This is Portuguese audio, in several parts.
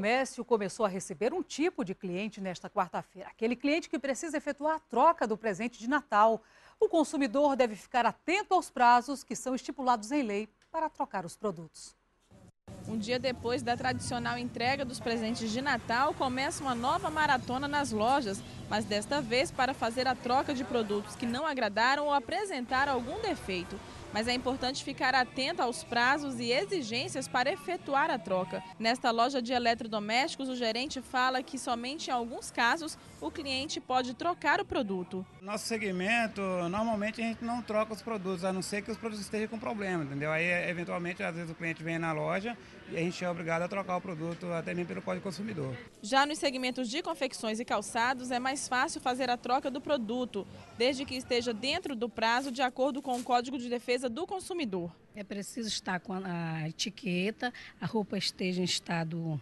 comércio começou a receber um tipo de cliente nesta quarta-feira. Aquele cliente que precisa efetuar a troca do presente de Natal. O consumidor deve ficar atento aos prazos que são estipulados em lei para trocar os produtos. Um dia depois da tradicional entrega dos presentes de Natal, começa uma nova maratona nas lojas, mas desta vez para fazer a troca de produtos que não agradaram ou apresentaram algum defeito. Mas é importante ficar atento aos prazos e exigências para efetuar a troca. Nesta loja de eletrodomésticos, o gerente fala que somente em alguns casos o cliente pode trocar o produto. Nosso segmento, normalmente a gente não troca os produtos, a não ser que os produtos estejam com problema, entendeu? Aí, eventualmente, às vezes o cliente vem na loja e a gente é obrigado a trocar o produto até mesmo pelo Código Consumidor. Já nos segmentos de confecções e calçados, é mais fácil fazer a troca do produto, desde que esteja dentro do prazo, de acordo com o Código de Defesa do Consumidor. É preciso estar com a etiqueta, a roupa esteja em estado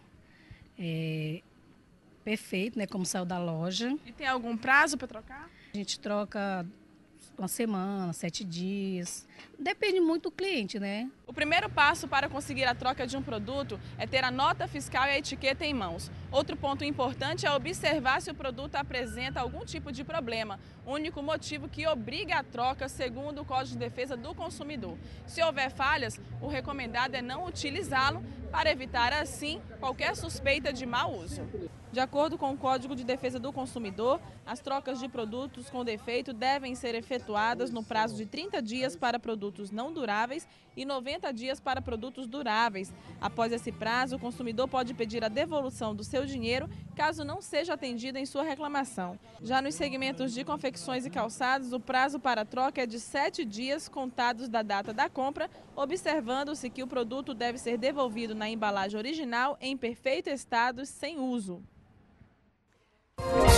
perfeito, né, como saiu da loja. E tem algum prazo para trocar? A gente troca uma semana, 7 dias, depende muito do cliente, né? O primeiro passo para conseguir a troca de um produto é ter a nota fiscal e a etiqueta em mãos. Outro ponto importante é observar se o produto apresenta algum tipo de problema, único motivo que obriga a troca segundo o Código de Defesa do Consumidor. Se houver falhas, o recomendado é não utilizá-lo para evitar, assim, qualquer suspeita de mau uso. De acordo com o Código de Defesa do Consumidor, as trocas de produtos com defeito devem ser efetuadas no prazo de 30 dias para produtos não duráveis e 90 dias para produtos duráveis. Após esse prazo, o consumidor pode pedir a devolução do seu dinheiro caso não seja atendido em sua reclamação. Já nos segmentos de confecções e calçados, o prazo para a troca é de 7 dias contados da data da compra, observando-se que o produto deve ser devolvido na embalagem original em perfeito estado sem uso.